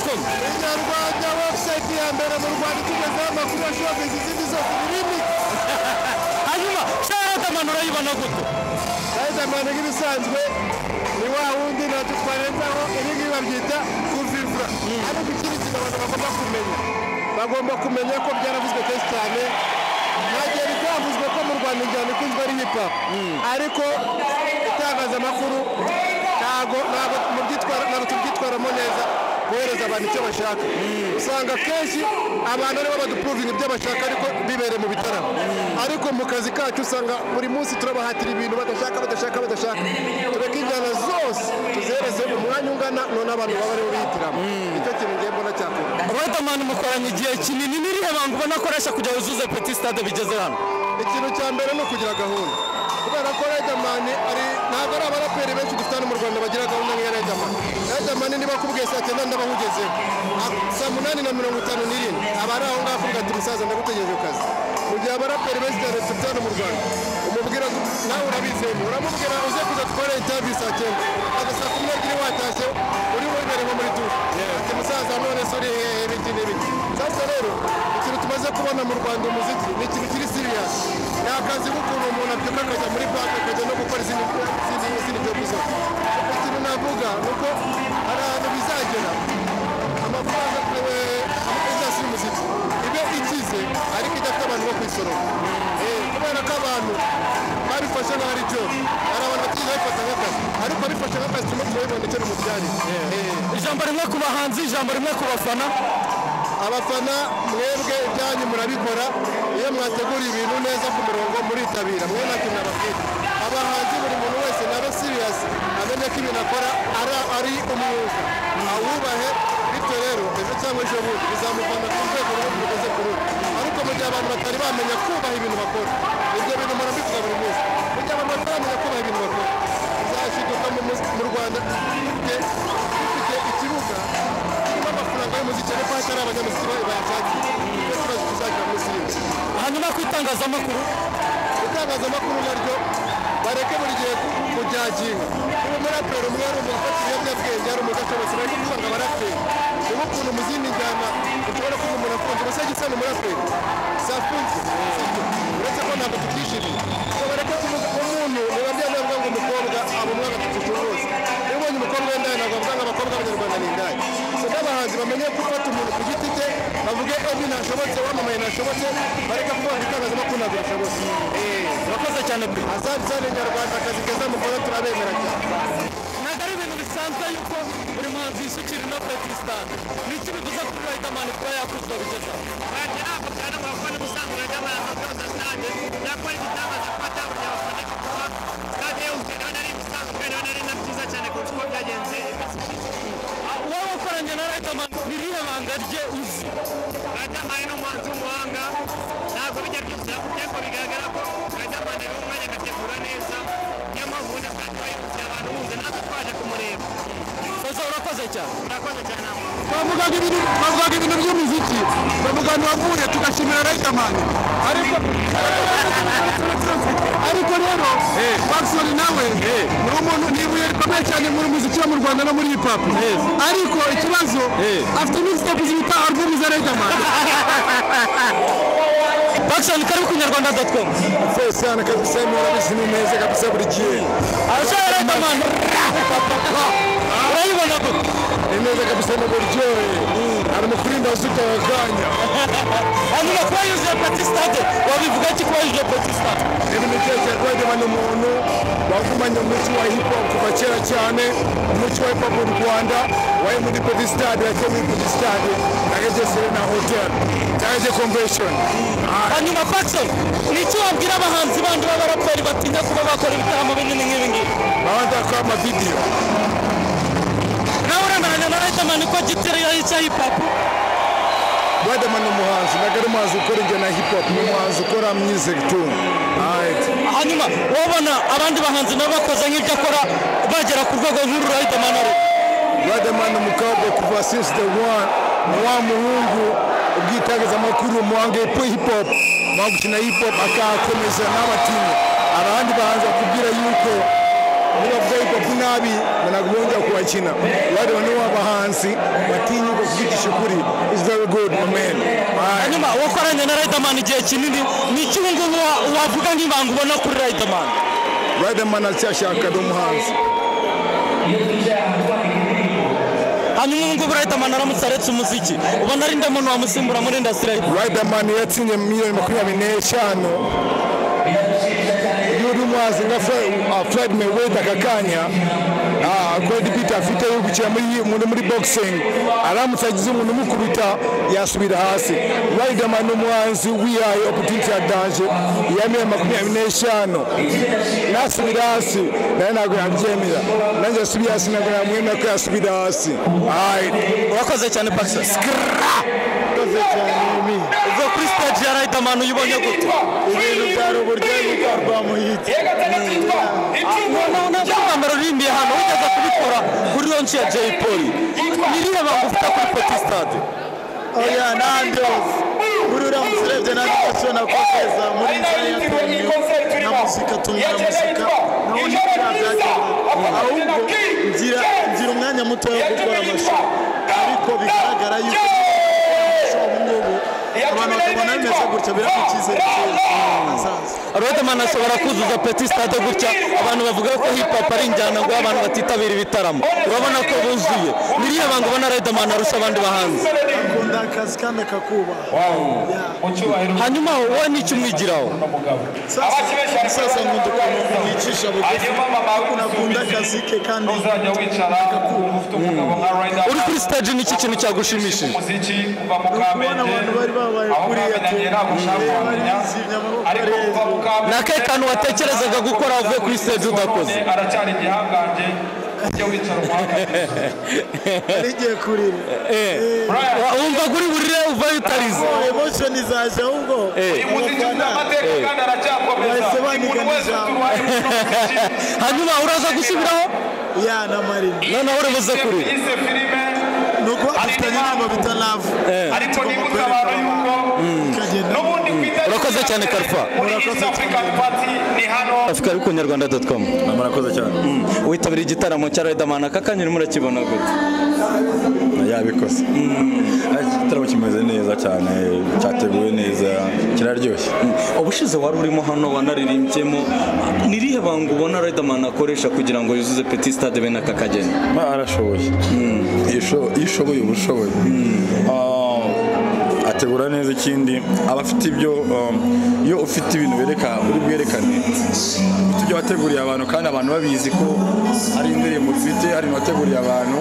inyarwanda.com inyarwanda website ya mbere mu Rwanda tugezeho amakuru ya showbiz izindi zose birimi. hanyuma Riderman urayibona gute? Riderman nk'ibisanzwe ni wa wundi natwe twarenzaho ibi ngibi babyita kuvivura ariko ikindi kintu abantu bagomba kumenya ko byaravuzwe kenshi cyane ntagiye bitavuzwe ko mu Rwanda injyana ikunzwe ari hip hop ariko itangazamakuru ntabwo tubyitwaramo neza kohereza abantu icyo bashaka usanga kenshi abantu aribo badupuvinga ibyo bashaka ariko bibereye mu bitaramo ariko mu kazi kacu usanga buri munsi turabahatira ibintu badashaka tureke injyana zose tuzihereze umwanya ungana none abantu baba aribo bihitiramo nicyo kintu ngiye mbona cyakora. Riderman mukoranye igihe kinini n'irihe banga ubona akoresha kugira ngo uzuze Petit Stade bigeze hano? Ikintu cya mbere ni ukugira gahunda kubera ko Riderman ntabwo ari abaraperi benshi dufite hano mu Rwanda bagira gahunda nk'iya Riderman niba akubwiye saa 9 ndabahugezeho saa 8:57 aba ari aho ngaho avuga ati musaza ndagutegereje kazi mu gihe abaraperi benshi cyane dufite hano mu Rwanda umubwira nawe urabizeye uramubwira uze kuza dukore interview saa 9 aba saa 10 watashye uri wibere nko muri dushe ati musaza none sori ibiki n'ibiki. Sasa rero ikintu tumaze kubona mu Rwanda umuziki ni ikintu kiri serious ni akazi k'ukuntu umuntu abyuka akajya muri banki akajya no gukora izindi job zose. Ikintu navuga ni uko hari ahantu bizagera amafaranga izasi y'umuziki ibe ikize ariko idafite abantu bo kwisoroma kubera ko abantu babifashe nk'aho ari job hari abantu batigeze babifata nk'akazi ariko babifashe nk'akazi turimo turabibona icyo bimubyarira. Ijambo rimwe ku bahanzi, ijambo rimwe ku bafana. Abafana mwebwe ibyanyu murabikora iyo mwategura ibintu neza ku murongo muritabira mwe ntacyo nababwira. Abahanzi buri muntu wese nabe serious amenye ko ibintu akora ari umwuga awubahe bityo rero ejo cyangwa ejo bundi bizamuvana ku rwego rumwe rugeze ku rundi ariko mu gihe abantu batari bamenya kubaha ibintu bakora ibyo bintu murabivuga buri munsi mu gihe abantu bataramenya kubaha ibintu bakora bizashiduka mu Rwanda dufite ikibuga kirimo amafaranga y'umuziki ariko hatari abanyamuziki bayashakira nicyo kibazo tuzagira muri Siriya. Hanyuma ku itangazamakuru naryo bareke buri gihe kujyaginga niba umuraperi umwe ari umuntu ufata ibiyobyabwenge ari umuntu ashobotse bari kuvuga abaraperi niba ukuntu mu zindi njyana ushobora kuba umuntu afunze gusa gisa n'umuraperi safunze uretse ko ntabwo tubyishimiye bareke kuvuga umuntu niba byavuga ngo umukobwa aba umwana atatu rwose niba ubonye umukobwa w'indaya ntabwo bavuga ngo abakobwa b'abanyarwanda ni indaya n'abahanzi bamenye gufata umuntu ku giti cye bavuge ebi ntashobotse wamamaye ntashobotse bareka kuvuga ngo itangazamakuru ntabwo bishobotse. urakoze cyane pe. Asante cyane Nyarwanda akazi keza mukora turabemera cyane. Ntabwo ari ibintu bisanzwe yuko buri muhanzi yisukira na Petit Stade n'iki bivuze kuri Riderman kuba yakuzwa bigeza baje ntabwo cyane abafana ubusanzwe Riderman akaza stade yakora igitangaza kuba atabonye abafana kuba stade yose none ari bisanzwe none ari na byiza cyane kurusha uko byagenze wowe ukoranye na Riderman n'irihe banga rye uzi? Riderman ni umuhanzi w'umuhanga ntabwo bijya byose ariko bigaragara ko Riderman ari umwanya agategura neza niyo mpamvu ubona kandi bayibuze abantu buze natwe twaje kumureba. Soza urakoze cyane. Urakoze cyane nawe. Bavugaga ibintu by'umuziki bavuga wavuye tugashimira Riderman ariko rero Jackson nawe ni umuntu nibuye rikomeye cyane muri muziki wo mu Rwanda no muri hip hop ariko ikibazo afite n'izitapu zibita album za Riderman. Jackson karibu ku Nyarwanda.com. Fese sana kabisa murabizi ni neza kabisa buri gihe. Arashaka Riderman. Urayibona gute? Ni neza kabisa mu buryo arimo kurinda usuka wakanya. Hanyuma kuba yuzuye Petit Stade wabivuga ki kuba yuzuye Petit Stade? Ibintu byose Riderman umuntu wagumanye umuco wa hip hop kuva kera cyane umuco wa hip hop mu Rwanda wayi muri Petit Stade yagiye muri Petit Stade yagiye Serena Hotel yagiye convention. Hanyuma Jackson n'iki wabwira abahanzi bandi b'abaraperi batinya kuba bakora ibitaramo binini nk'ibi ngibi? Bawanda kwa amavideo nawe urangana na Riderman ko gitiriyo y'icya hip hop. Riderman ni umuhanzi ntabwo ari umuhanzi ukora injyana ya hip hop ni umuhanzi ukora music too. Hanyuma wabona abandi bahanzi nabo bakoze nk'ibyo akora bagera ku rwego nk'uru Riderman ari? Riderman ni umukobwa kuva since the one ni wa muhungu ubwitangazamakuru umuhanga hip hop mu gukina hip hop akakomeza n'abatinya abandi bahanzi bakubwira yuko niba vuga hip hop nabi ntabwo bongera kubakina Riderman ni w'abahanzi batinyuka kuvugisha ukuri is very good my man. hanyuma wakoranye na Riderman igihe kinini ni iki ubu ngubu wavuga nk'ibanga ubona kuri Riderman? Riderman aracyashaka umuhanzi. hanyuma ubu ngubu Riderman aramutse aretse umuziki ubona ari nde muntu wamusimbura muri industry? Riderman yatsinye miliyoni 25 yuri mwazi nga Floyd Mayweather kakanya Cody Peter afite yo gukira muri boxing aramutse agize umuntu mukubita yasubira hasi. Riderman n'umuhanzi wihaye opportunity ya danger yamiye 25 nasubira hasi naye ntabwo yabyemera nanjye asubira hasi ntabwo yamwemera ko yasubira hasi. Urakoze cyane Paxson. Urakoze cyane mimi. Ubwo kuri stage ya Riderman uyibonye gute? Ibintu byari uburyohe bw'amuhiti. None kwambara urimbiye hano ugeze kubikora kuri launch ya Jay Polly. Nirihe bagufite kuri Petit Stade? Oya nandos. Burura muserebye n'abacho na kofeza muri nzaya ya na muzika tunga muzika. None byagenda. Ahubwo ngira umwanya muto wo gukora amasho. Ariko bigaragara yuko abantu bakabona bimeze gutya biramukize Riderman ashobora kuzuza Petit Stade gutya abantu bavuga ko hip hop ari injyana ngo abantu batitabira ibitaramo urabona ko buzuye niriye banga ubona Riderman arusha abandi bahanzi akunda akazi kandi akakuba hanyuma wowe n'icyo umwigiraho sasa nkunda kumwicisha bugufi akunda akazi ke kandi uri kuri stage n'iki kintu cyagushimishije kubona abantu bari babaye kuri nake kantu watekerezaga gukora uvuye kuri stage udakoze aracyari igihanganje cyo wicara umuhanganye arigiye kurira wumva kuri burire uvayo utarize emotion izaje ahubwo umuziki n'amateka kandi aracyakomeza umuntu wese hanyuma uraza gusubiraho ya na Marina noneho uri buze kuri ise filime nuko afitanye n'abo bita love ariko nibutsa abantu yuko n'ubundi urakoze cyane Kalfa East African Party ni hano Africa ari ku nyarwanda.com murakoze cyane witabira igitaramo cya Riderman akakanyura murakibona gute yabikoze igitaramo kimeze neza cyane cyateguwe neza kiraryoshye ubushize wari urimo hano wanaririmbyemo nirihe banga ubona Riderman akoresha kugira ngo yuzuze Petit Stade bene akakageni arashoboye ishoboye ubushoboye ategura neza ikindi abafite ibyo iyo ufite ibintu bereka uri bwerekane ibyo wateguriye abantu kandi abantu babizi ko ari indirimbo ufite ari wateguriye abantu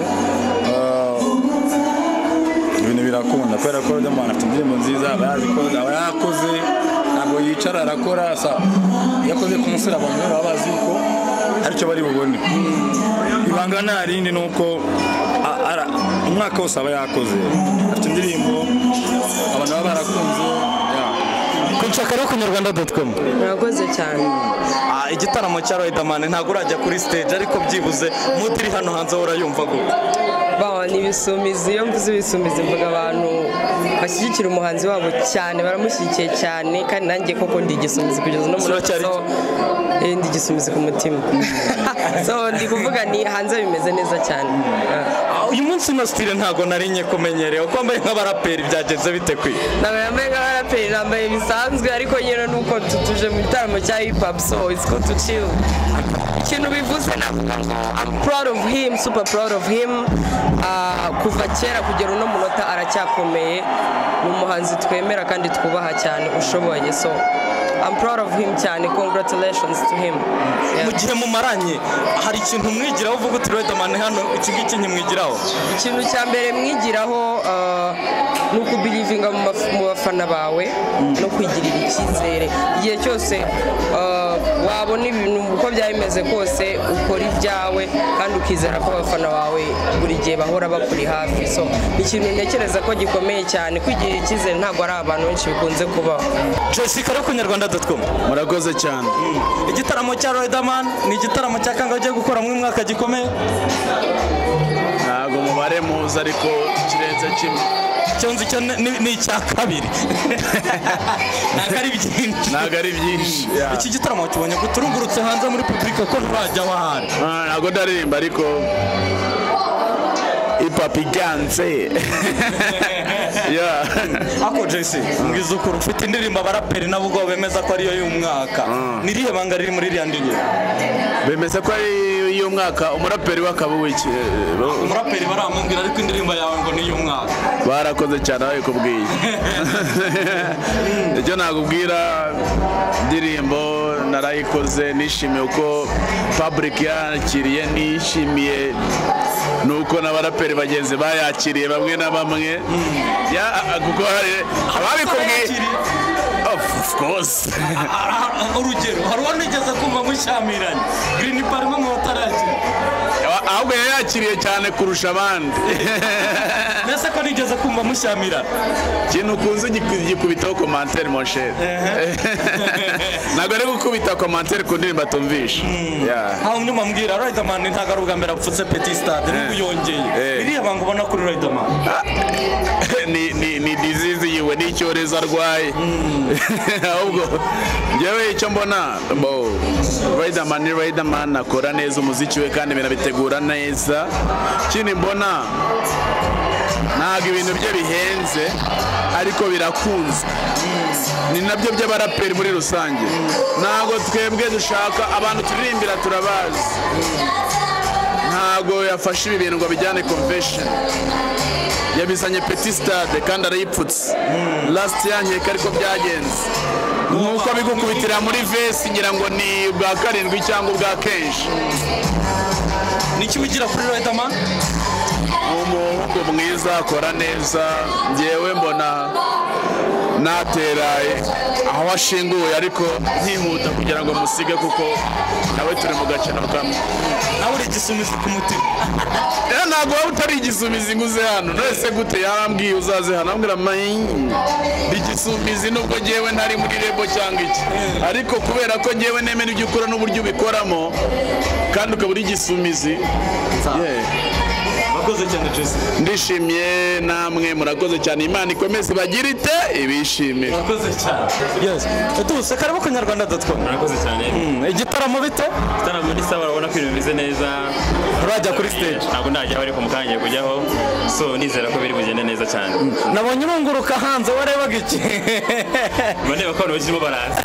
ibintu birakunda kubera ko Riderman afite indirimbo nziza aba yakoze ntabwo yicara arakora yakoze ku musore abantu baba bazi ko aricyo bari bubone ibanga nta rindi ni uko umwaka wose aba yakoze afite indirimbo abantu baba barakunze kunshakara ku nyarwanda.com murakoze cyane igitaramo cya Riderman ntabwo urajya kuri stage ariko byibuze mutiri hano hanze urayumva gute ni ibisumizi iyo mvuze ibisumizi mvuga abantu bashyigikira umuhanzi wabo cyane baramushyigikiye cyane kandi nanjye koko ndi igisumizi kugeza no muri ndi igisumizi ku mutima so ndi kuvuga ni hanze bimeze neza cyane uyu munsi na style ntago narinye kumenyereye uko mbaye nk'abaraperi byagenze bite kwi ntabwo yambaye nk'abaraperi nambaye bisanzwe ariko nyine nuko tutuje mu gitaramo cya hip hop so it's good to chill ikintu bivuze I'm proud of him super proud of him kuva kera kugera uno munota aracyakomeye ni umuhanzi twemera kandi twubaha cyane ushoboye so I'm proud of him cyane congratulations to him mu gihe mumaranye hari ikintu mwigiraho uvuga uti Riderman hano iki ngiki nyimwigiraho ikintu cya mbere mwigiraho ni ukubirivinga mu bafana bawe no kwigirira icyizere igihe cyose wabona ibintu uko byaba bimeze kose ukora ibyawe kandi ukizera ko abafana bawe buri gihe bahora bakuri hafi so ikintu ntekereza ko gikomeye cyane kwigirira icyizere ntabwo ari abantu benshi bikunze kubaho Jessica ku nyarwanda.com murakoze cyane igitaramo cya Riderman ni igitaramo cya kangahe ugiye gukora mu mwaka gikomeye ntabwo mubare muzi ariko kirenze kimwe cyonzi cyo ni icya kabiri ntabwo ari byinshi iki gitaramo kibonye guturungurutse hanze muri public ko nturajya wahari ntabwo ndaririmba ariko ipapi ganze ako Jesse ngize ukuri ufite indirimbo abaraperi nabo ubwo bemeza ko ariyo y'umwaka nirihe banga riri muri iriya ndirimbo bemeza ko ari y'umwaka umuraperi w'akabuwiki umuraperi baramubwira ariko indirimbo yawe ngo ni y'umwaka barakoze cyane aho ikubwiye icyo nakubwira indirimbo narayikoze nishimiye uko public yakiriye nishimiye nuko n'abaraperi bagenzi bayakiriye bamwe na bamwe kuko hari ababikubwiye of course urugero hari uwanigeze kumva mushamiranye Green Party mu bataraki ahubwo yakiriye cyane kurusha abandi nese ko nigeze kumva mushamira kintu kunze gikubitaho commentaire mon cher ntabwo ari gukubita commentaire ku ndirimbo atumvisha aho nyuma mbwira Riderman ntabwo ari ubwa mbere apfutse Petit Stade n'ubuyongeye iriya bango ubona kuri Riderman ni disease yiwe n'icyorezo arwaye ahubwo njyewe icyo mbona Riderman akora neza umuziki we kandi binabitegura neza kindi mbona ntabwo ibintu bye bihenze ariko birakunze ni nabyo by'abaraperi muri rusange ntabwo twebwe dushaka abantu turirimbira turabazi ntabwo yafashe ibi bintu ngo bijyane convention yabizanye Petit Stade kandi arayipfutse last yankeka ariko byagenze nuko bigukubitira muri vesi ngira ngo ni bwa karindwi cyangwa bwa kenshi niki wigira kuri Riderman umuhungu mwiza akora neza ngewe mbona nateraye aho ashinguye ariko ntihuta kugira ngo musige kuko nawe turi mu gakino kamwe nawe uri igisumizi ku mutima ntabwo waba utari igisumizi nguze hano nese gute yarambwiye uzaze hano ambwira igisumizi nubwo ngewe ntari muri rebo cyangwa iki ariko kubera ko ngewe nemera ibyo ukora n'uburyo ubikoramo kandi ukaba uri igisumizi ndishimye namwe murakoze cyane Imana ikomeze bagire ite ibishimire murakoze cyane tuse karimo Kanyarwanda.com murakoze cyane igitaramo bite igitaramo ni sawa urabona ko ibintu bimeze neza urajya kuri stage ntabwo ndajyaho ariko mukanya kujyaho so nizera ko biri bugende neza cyane nabonye urunguruka hanze warebaga iki bareba ko abantu bakirimo baraza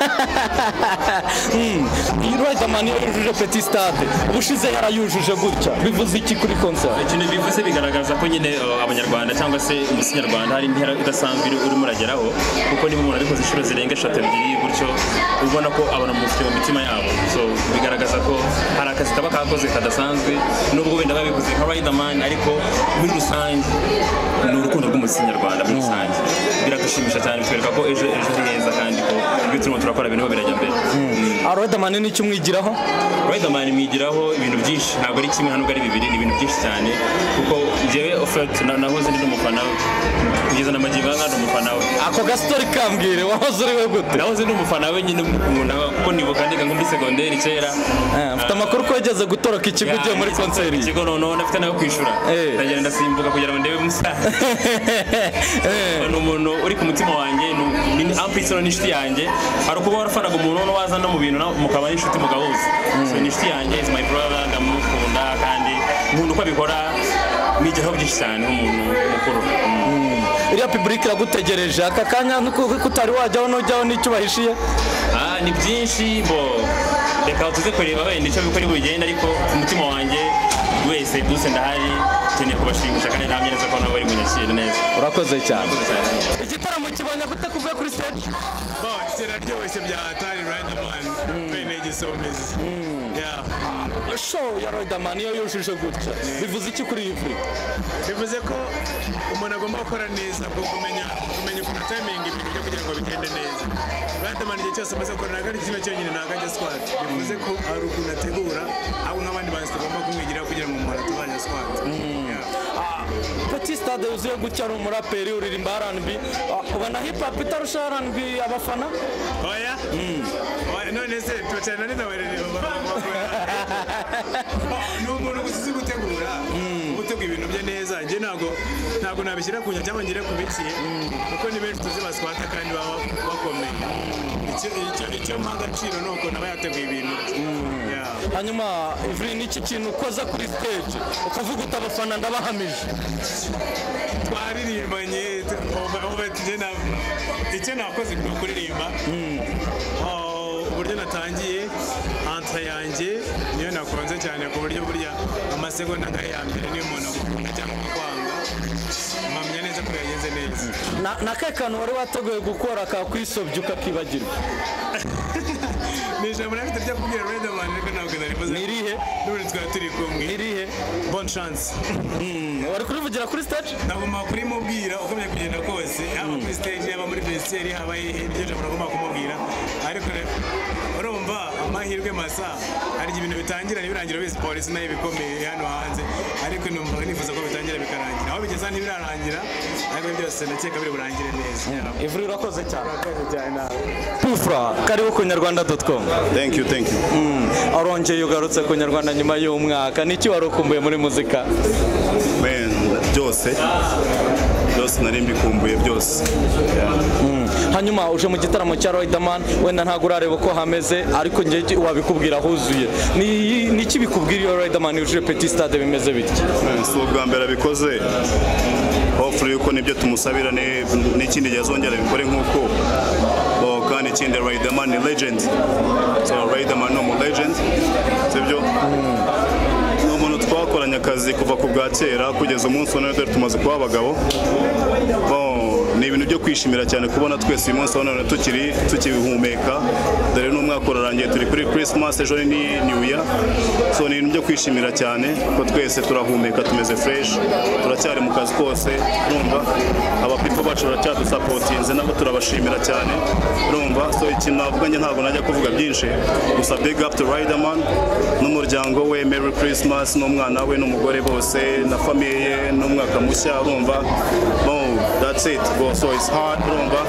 Riderman yujuje Petit Stade ubushize yarayujuje gutya bivuze iki kuri concert ikintu bivuze bigaragaza ko nyine abanyarwanda cyangwa se umusi nyarwanda hari intera idasanzwe urimo urageraho kuko niba umuntu abikoze inshuro zirenga 3 ebyiri gutyo ubona ko abantu mufite mu mitima yabo so bigaragaza ko hari akazi kaba kakoze kadasanzwe nubwo wenda babikoze nka Riderman ariko muri rusange ni urukundo rw'umusi nyarwanda muri rusange biradushimisha cyane bitwereka ko ejo ari heza kandi ko ibyo turimo turakora ibintu birajya mbere Riderman ni icyo umwigiraho Riderman mwigiraho ibintu byinshi ntabwo ari kimwe hano ari bibiri ni ibintu byinshi cyane kuko njyewe ofete nahoze ndi umufana we kugeza na magingo anga ndi umufana we ako gastori kambwire wahoze uri we gute nahoze ndi umufana we nyine kuko nibuka ndiga muri segonderi kera mfite amakuru ko yageze gutoroka ikigo ugiye muri konseri ikigo noneho ndafite nayo kwishura ndagenda ndasimbuka kugira ngo ndebe musaza ni umuntu uri ku mutima wanjye ni ampitsiro n'inshuti yanjye hari ukuba warafanaga umuntu waza no mu bintu mukaba n'inshuti mugahuza so ni inshuti yanjye is my brother ndamukunda kandi umuntu uko abikora nigeraho byinshi cyane nk'umuntu mukuru iriya public iragutegereje aka kanya kutari wajyaho n'ujyaho n'icyo bahishiye ni byinshi bo reka tuze kureba wenda icyo bikora bugenda ariko ku mutima wanjye wese duse ndahari keneye kubashimisha kandi ntamye neza ko nabo bari bunyakire neza urakoze cyane igitaramo kibonye gute kuvuye kuri stage kiraryoshye bya Atari Riderman bene igisumizi show ya Riderman iyo yujuje gutya bivuze iki kuri iyi free bivuze ko umuntu agomba gukora neza bwo kumenya ukuntu timing ibintu byo kugira ngo bigende neza Riderman igihe cyose amaze gukora ntabwo ari kimwe cyonyine ntabwo ajya squat bivuze ko hari ukuntu ategura abo nk'abandi bantu tugomba kumwigiraho kugira ngo umuntu atubanye squat Petit Stade yuzuye gutya ari umuraperi uririmba R&B ubona hip hop itarusha R&B abafana oya none se tucyana ni nawe rero ni umuntu gusize gutegura gutegura ibintu bye neza njye ntabwo nabishyira ku nyanja cyangwa ngire ku biki kuko ni benshi tuzi baswata kandi baba bakomeye icyo mpa agaciro ni uko naba yateguye ibintu. hanyuma Ivry n'iki kintu ukoza kuri stage ukavuga uti abafana ndabahamije? Twaririmbanye icyo nakoze ni ukuririmba uburyo natangiye entre yanjye niyo nakunze cyane ku buryo burya amasegonda nk'aya ya mbere niyo umuntu agukunda cyangwa kwanga mpamya neza ko yagenze neza. Na ke kantu wari wateguye gukora kakwisobye ukakibagirwa? Ni ijambo nafite ryo kubwira Riderman ariko ntabwo narivuze. Ni irihe? N'ubu twari turi kumwe. Ni irihe? Bonne chance. Wari kurivugira kuri stage? Nagomba kurimubwira ukomeye kugenda kose yaba kuri stage yaba muri vestiaire haba iryo jambo nagomba kumubwira ariko urumva amahirwe masa hari ibintu bitangira n'ibirangira bise polisi nayo bikomeye hano hanze ariko numva nifuza ko bitangira bikarangira aho bigeza ntibirarangira ariko byose nakeka biri burangire neza. Ivry urakoze cyane. Pufra karibu ku nyarwanda.com. Thank you. Arongeye ugarutse ku nyarwanda nyuma y'umwaka niki wari ukumbuye muri muzika? Byose nari mbikumbuye byose. Hanyuma uje mu gitaramo cya Riderman wenda ntabwo urareba uko hameze ariko njye wabikubwira huzuye ni iki bikubwira iyo Riderman uje Petit Stade bimeze bityo? Si ubwa mbere abikoze hopefully yuko nibyo tumusabira n'ikindi gihe azongera bikore nk'uko kandi ikindi Riderman ni legend, so Riderman ni legend sibyo ni umuntu twakoranye akazi kuva ku bwa kera kugeza umunsi none dore tumaze kuba abagabo. Ni ibintu byo kwishimira cyane kubona twese uyu munsi none tukibihumeka dore n'umwaka urarangiye turi kuri Christmas ejo ni New Year, so ni ibintu byo kwishimira cyane ko twese turahumeka tumeze fresh turacyari mu kazi kose urumva abapipo bacu baracyadusapotinze nabo turabashimira cyane urumva. So ikintu navuga njye ntabwo najya kuvuga byinshi gusa big up to Riderman n'umuryango we, Merry Christmas n'umwana we n'umugore bose na famille ye n'umwaka mushya urumva. That's it. So it's hard urumva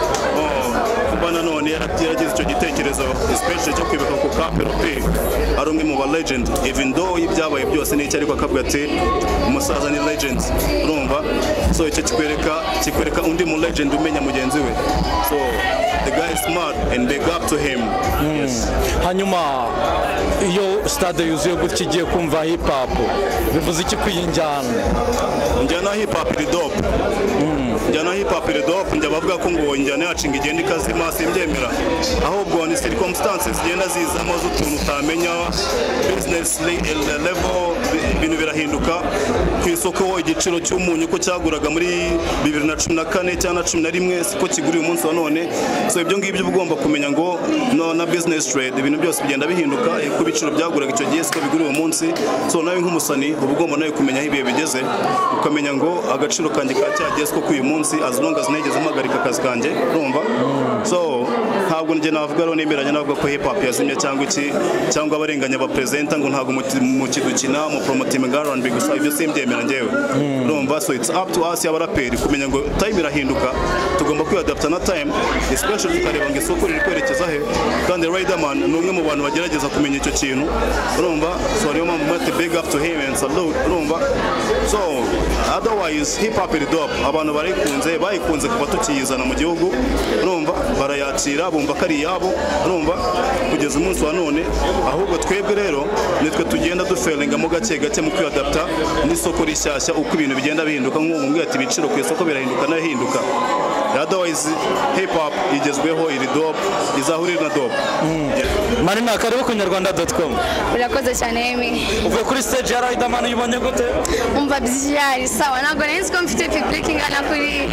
kuba nanone yaragize icyo gitekerezo especially cyo kwibuka ku Kapero P ari umwe mu ba legend even though ibyabaye byose n'icyo ariko akavuga ati umusaza ni legend urumva. So icyo kikwereka undi mu legend umenya mugenzi we, so the guy is smart and big up to him. Yes. Hanyuma iyo stade yuzuye gutya igiye kumva hip hop bivuze iki kwiyinjyana? Njyana hip hop iri dope. Njyana hip hop iri dope njya bavuga ko ngo njyana yacinga igenda ikazima simbyemera ahubwo ni circumstances zigenda zizamo z'utuntu utamenya business level ibintu birahinduka ku isoko igiciro cy'umunyu ko cyaguraga muri 2014 cyangwa 11 siko kigura uyu munsi wa none. So ibyo ngibyo ugomba kumenya ngo na business trade ibintu byose bigenda bihinduka ku biciro byaguraga icyo gihe siko bigura uyu munsi. So nawe nk'umusani uba ugomba nawe kumenya aho ibihe bigeze ukamenya ngo agaciro kanjye ka cyageze ko uyu munsi as long as negeze mpagarika akazi kanjye urumva. So ntabwo njye navuga rero nemeranya navuga ko hip hop yazimye cyangwa abarenganya abapresenta ngo ntabwo mu kidukina mu promoting R&B gusa ibyo simbyemera njyewe urumva. So it's up to us abaraperi kumenya ngo time irahinduka tugomba kwiadapta na time especially tukareba ngo isoko riri kwerekeza he kandi Riderman ni umwe mu bantu bagerageza kumenya icyo kintu urumva. So niyo mpamvu mwete big up to him and salute urumva. So otherwise hip hop iri dope abantu bayikunze kuva tukiyizana mu gihugu urumva barayakira bumva ko ari iyabo urumva kugeza umunsi wa none. Ahubwo twebwe rero nitwe tugenda dufelingamo gake mu kwiadapta n'isoko rishyashya uko ibintu bigenda bihinduka nk'ubu ati ibiciro ku isoko birahinduka n'ahinduka. Otherwise hip hop igezweho iri dope izahurira na dope. Marina karibu ku nyarwanda.com. Urakoze cyane Emi. Uvuye kuri stage ya Riderman ubonye gute? Umva byari sawa ntabwo nari nzi ko mfite public ingana kuri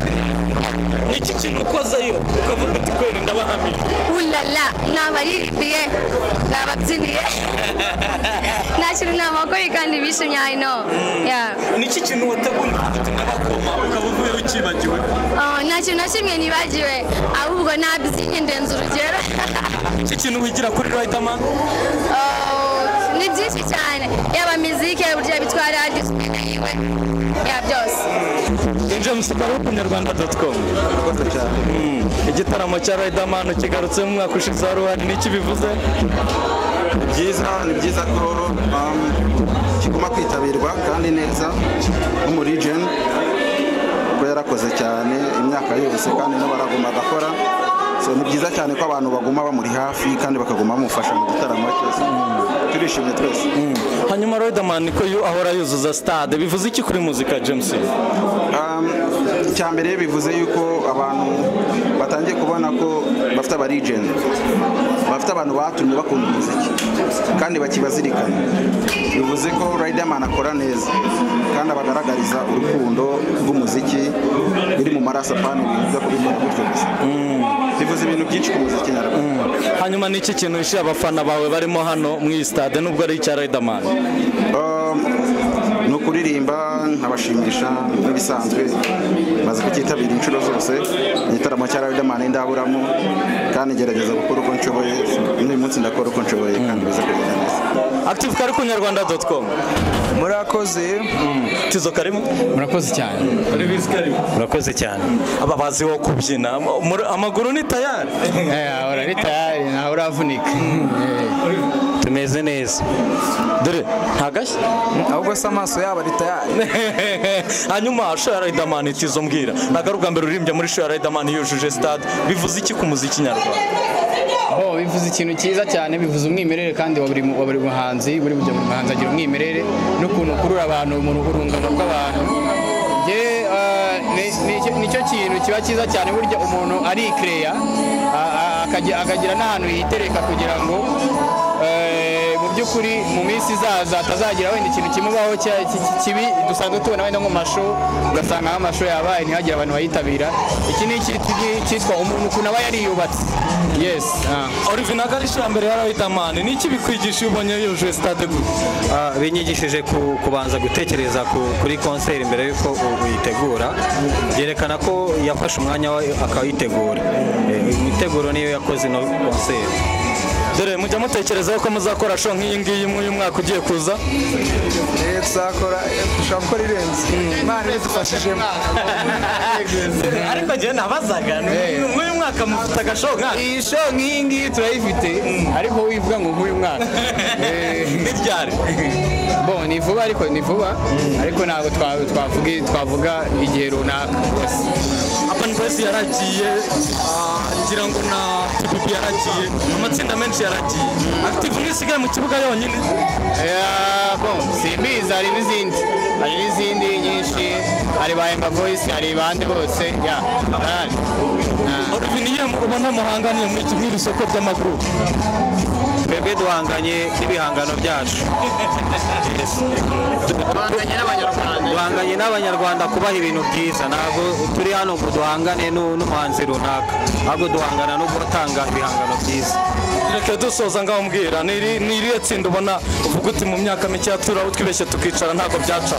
Niki kintu ukozeyo ukavuga ati kweri ndabahamije? Ulala nabaririmbiye nababyiniye nta kintu namakore kandi bishimye I know. Niki kintu wateguye ufite n'abakoma ukavuye ukibagiwe? Nta kintu na kimwe nibagiwe ahubwo nabyinnye ndenze urugero. Iki kintu wigira kuri Riderman? Ni byinshi cyane yaba muzike uburyo bitwara disipline byose. James karibu ku nyarwanda.com. Igitaramo cya Riderman kigarutse mu mwaka ushize wari niki bivuze? Ni byiza ko kiguma kwitabirwa kandi neza nko mu region ko yarakoze cyane imyaka yose kandi n'abaraguma agakora so ni byiza cyane ko abantu baguma bamuri hafi kandi bakaguma bamufasha mu gitaramo cyose turishimye twese. Hanyuma Riderman ko ahora yuzuza stade bivuze iki kuri muzika James? Icyambere bivuze yuko abantu batangiye kubona ko bafite aba region bafite abantu batumye bakunda umuziki kandi bakibazirikana. Bivuze ko Riderman akora neza kandi abagaragariza urukundo rw'umuziki biri mu maraso apana ibintu byo kubikora gutyo gusa. Bivuze ibintu byinshi ku muziki nyarwanda. Hanyuma n'iki kintu wishyuye abafana bawe barimo hano mu stade nubwo ari icya Riderman? No kuririmba nkabashimisha n'ibisanzwe maze kukitabira inshuro zose igitaramo cya Riderman ndaburamo kandi gerageza gukora uko nshoboye n'uyu munsi ndakora uko nshoboye kandi biza kugenda neza. Active kari ku nyarwanda.com. Murakoze. Tizo karimo? Murakoze cyane. Murakoze cyane. Ababazi wo kubyina amaguru ni tayari. Ora ni tayari na uravunika. Tumeze neza. Dore ntagashye ahubwo se amaso yabo ari tayari. Hanyuma show ya Riderman Tizo mbwira nagaruka mbere urimbye muri show ya Riderman yujuje stade bivuze iki ku muziki nyarwanda? Bivuze ikintu cyiza cyane bivuze umwimerere kandi wa buri muhanzi buri muhanzi agira umwimerere n'ukuntu kurura abantu mu rungano rw'abantu. Nicyo kintu kiba cyiza cyane burya umuntu ari creya akagira n'ahantu yitereka kugira ngo mu by'ukuri mu minsi izaza atazagira wenda ikintu kimubaho kibi dusanzwe tubona wenda nko masho ugasanga nk'amasho yabaye ntihagire abantu bayitabira. Iki ni cyitwa umuntu ukuntu aba yariyubatse. Yes. Olivier Nagarisha mbere ya Riderman ni iki bikwigisha iyo ubonye yuje stade gutya? Binyigishije kubanza gutekereza kuri concert mbere yuko uyitegura. Byerekana ko yafashe umwanya we akayitegura. Imiteguro niyo yakoze no concert. Dore mujya mutekerezaho ko muzakora show nk'iyi ngiyi uyu mwaka ugiye kuza? Tuzakora gukora irenze. Imana idufashijemo. Ariko njye nabazaga nk'uyu mwaka mufite agashow nk'aka? Iyi show nk'iyi ngiyi turayifite ariko wivuga ngo nk'uyu mwaka. Ni ryari? Ni vuba ariko ntabwo twavuga igihe runaka. Urban Boys yaragiye ngira ngo na TPP yaragiye amatsinda menshi yaragiye. Active n'isigaye mu kibuga yonyine? Simbizi hari n'izindi nyinshi hari ba Emba Voice hari bande bose Olivier niyo ubona muhanganiye muri isoko ry'amaguru? Twebwe duhanganye n'ibihangano byacu. Duhanganye n'abanyarwanda kubaha ibintu byiza ntabwo turi hano ngo duhangane n'umuhanzi runaka ahubwo duhangana no gutanga ibihangano byiza. Reka dusoza ngaho mbwira ni irihe tsinda ubona uvuga uti mu myaka mike turaho twibeshye tukicara ntabwo byaca?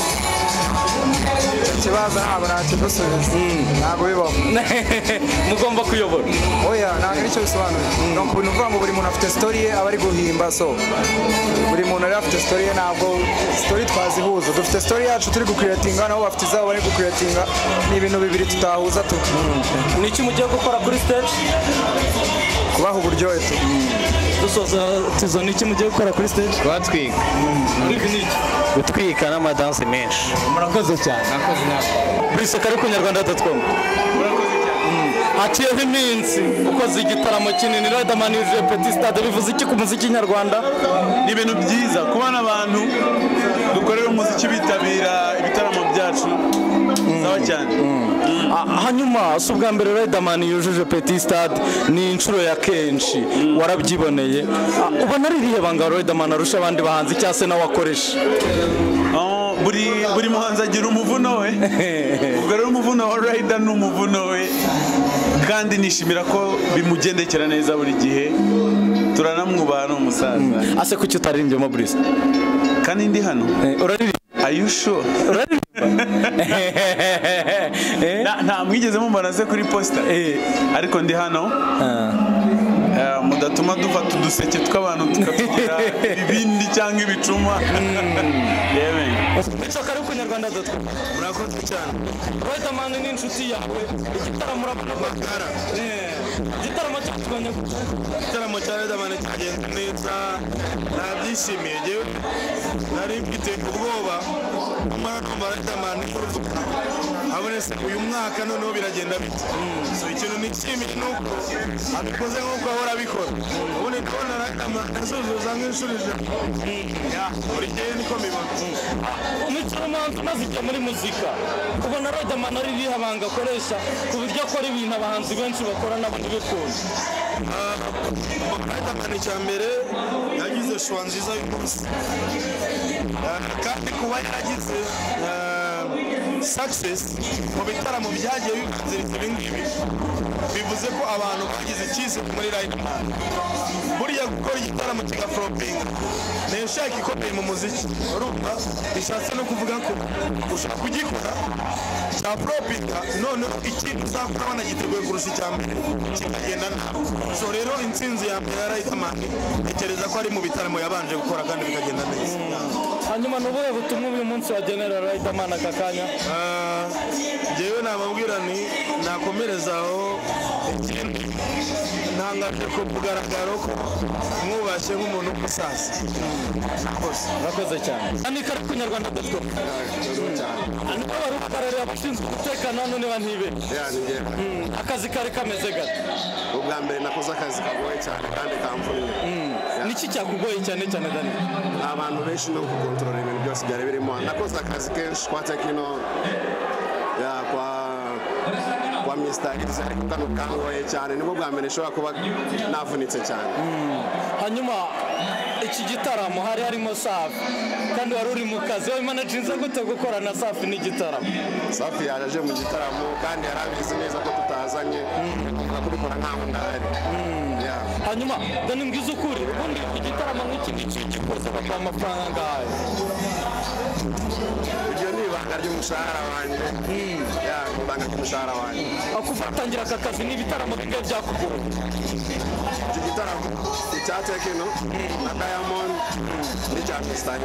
Ikibazo ntabwo nakidusubiza ntabwo bibaho. Mugomba kuyobora? Oya ntabwo nicyo bisobanuye. Ni ukuvuga ngo buri muntu afite story ye aba ari guhimba buri muntu ari afite story ye ntabwo story twazihuza. Dufite story yacu turi gucreatinga nabo bafite izabo bari gucreatinga ni ibintu bibiri tutahuza tu. Ni iki mugiye gukora kuri stage? Kubaha uburyohe tu. Dusoza Tizo ni iki mugiye gukora kuri stage? Kubatwika. Gutwika n'amadanse menshi. Murakoze cyane. Nakoze nawe. Brise kari ku nyarwanda.com. Murakoze cyane. Haciyeho iminsi ukoze igitaramo kinini Riderman yuje Petit Stade bivuze iki ku muziki nyarwanda? Ni ibintu byiza kubona abantu dukorera umuziki bitabira ibitaramo byacu. Sawa cyane. Hanyuma si ubwa mbere Riderman yujuje Petit Stade ni inshuro ya kenshi warabyiboneye. Ubona ari irihe banga Riderman arusha abandi bahanzi cyangwa se nawe akoresha? Buri muhanzi agira umuvuno we. Ubwo rero umuvuno wa Rider ni umuvuno we kandi nishimira ko bimugendekera neza buri gihe turanamwubaha n'umusaza. Ase kuki utaririmbyemo Brice? Kandi ndi hano. Uraririmba? Are you sure? Nta mwigeze mubona se kuri posta ariko ndi hano mudatuma dufata uduseke tw'abantu tukatugira ibindi cyangwa ibicuma. Kari ku nyarwanda.com. Murakoze cyane. Riderman ni inshuti yawe igitaramo urabona igitaramo cyatwonye igitaramo cya Riderman cyagenze neza nabyishimiye jewe nari mfite ubwoba amara numva Riderman abonetse uyu mwaka noneho biragenda bite so ikintu nishimiye nuko abikoze nk'uko ahora abikora ubundi ndabona Riderman azuzuza nk'inshurije buri gihe niko mbibona umucamanza maze igihe muri muzika kubona Riderman ari rihabanga akoresha ku buryo akora ibintu abahanzi benshi bakora nabo ntibikunda Riderman icya mbere yagize shwa nziza y'umunsi kandi kuba yaragize success mu bitaramo byagiye bibanziriza ibi ngibi bivuze ko abantu bagize icyizere muri Riderman buriya gukora igitaramo kigaflopinga ni ishaka ikomeye mu muziki urumva bishatse no kuvuga ko ushaka kugikora cya flopinga noneho ikintu uzakora wanagiteguye kurusha icya mbere kikagenda nabi so rero intsinzi ya mbere ya Riderman ntekereza ko ari mu bitaramo yabanje gukora kandi bikagenda neza hanyuma n'ubuhe butumwa uyu munsi wagenera Riderman aka kanya jewe nababwira ni nakomerezaho ikindi ntangaje ko mugaragaro ko mwubashye nk'umuntu w'umusaza urakoze cyane ni kare ku Nyarwanda.com niba wari ukarere abashinzwe umutekano hano niba ntibe akazi kari kameze gate ubwa mbere nakoze akazi kagoye cyane kandi kamvunye niki cyakugoye cyane cyane Dani abantu benshi no gukontorora ibintu byose byari birimo nakoze akazi kenshi kwa Tekino kwa Mr. Giza ariko kano kangoye cyane nibwo bwa mbere nshobora kuba navunitse cyane hanyuma iki gitaramo hari harimo Safi kandi wari uri mu kazi wowe managinze gute gukora na Safi n'igitaramo Safi yaje mu gitaramo kandi yarabizi neza ko tutazanye ngomba kubikora nkaho ndahari hanyuma Dani mbwiza ukuri ubundi igitaramo nk'iki ngiki gikoze baka amafaranga ngayo ibyo ni ibanga ry'umushahara wanjye ibanga ry'umushahara wanjye akufatangira aka kazi n'ibitaramo bimwe byakugoye iki gitaramo icya Tekino na Diamond n'icya Mr.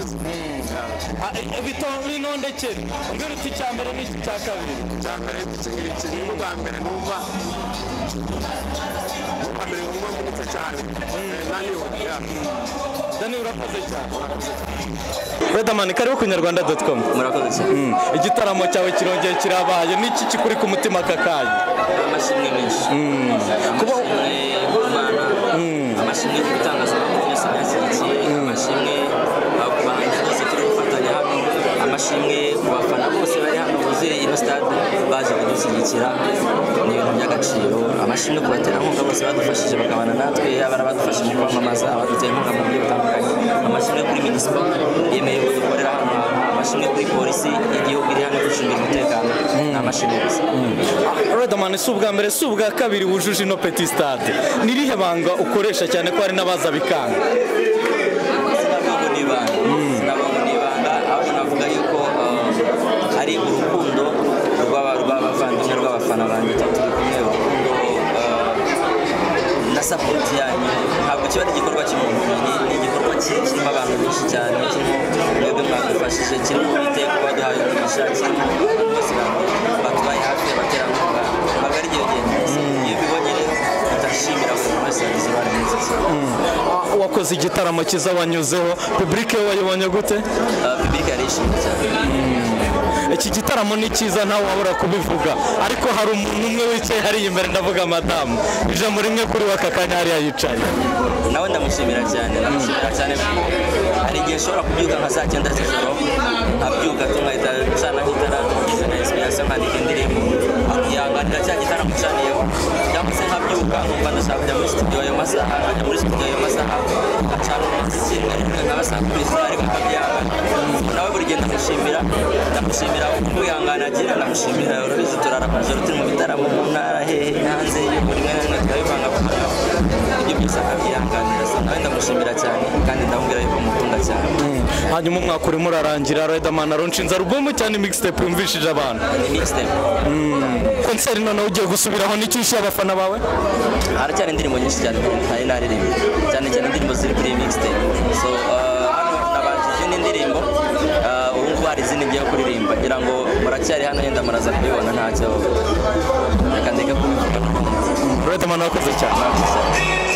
binondekere mbere uti icya mbere n'iki cya kabiri icya mbere iki ni ubwa mbere numva mbere numva mbunitse cyane naniwe Dani urakoze cyane Riderman karibu ku Nyarwanda.com murakoze cyane igitaramo cyawe kirongeye kirabaye niki kikuri ku mutima kakanya amashimwe menshi kuba amashimwe y'ibitangazamakuru byose byashyigikiye amashimwe ku bahanzi bose turi gufatanya hano amashimwe ku bafana bose bari hano buzuye ino stade baje kudushyigikira ni ibintu by'agaciro amashimwe ku baterankunga bose badufashije bakabana natwe yaba badufashije mu kwamamaza abaduteye inkunga mu buryo butandukanye amashimwe kuri minispo yemeye ko dukorera hano amashimwe kuri polisi y'igihugu iri hano gucungira umutekano ni amashimwe gusa Riderman si ubwa mbere si ubwa kabiri wujuje ino Petit Stade nirihe banga ukoresha cyane ko hari n'abaza bikanga sinabwo n'ibanga ahubwo navuga yuko hari urukundo rw'abavandimwe rw'abafana banjye turi kumwe urukundo na support yanyu ntabwo kiba ari igikorwa cy'umuntu ni igikorwa kirimo abantu benshi cyane kirimo mwebwe mwadufashije kirimo iteka baduhaye umugisha kirimo abantu bose batubaye hafi y'abaterankunga ntabwo ari igihe genda iyo ubibonye rero utashimira buri wese yagize uruhare muri iki kintu wakoze igitaramo cyiza wanyuzeho public wayibonye gute public yarishimye cyane iki gitaramo ni cyiza ntawe wabura kubivuga ariko hari umuntu umwe wicaye hariya imbere ndavuga madamu ijambo rimwe kuri we aka kanya hariya yicaye nawe ndamushimira cyane hari igihe ushobora kubyuka nka saa 9 z'ijoro abyuka tungahita gucana nk'itara ngize na inspiration nkandika indirimbo akihanganira cya gitaramo cyaniyeho cyangwa se nkabyuka nkumva ndashaka kujya muri studio ayo masaha nkajya muri studio ayo masaha ngacana umuziki nkabasanga kuri star ariko nkabyihanganira nawe buri gihe ndamushimira ukwihangana agira ndamushimira urabizi turara ku ijoro turi mu bitaramo mu ntara hehe hanze rimwe na rimwe turabivangavanga ibyo byose akabyihanganira so nawe ndamushimira cyane kandi ndamubwira yuko mukunda cyane hanyuma umwaka urimo urarangira Riderman aronshinze album cyane mixtape yumvishije abantu ni mixtape concert noneho ugiye gusubiraho n'icyishyuye abafana bawe haracyari indirimbo nyinshi cyane ntari naririmba cyane cyane indirimbo ziri kuri mixtape so hano nabanjije n'indirimbo ubu ngubu hari izindi ngiye kuririmba ngira ngo muracyari hano yenda muraza kubibona ntacyo reka ndeke kubivuga Riderman wakoze cyane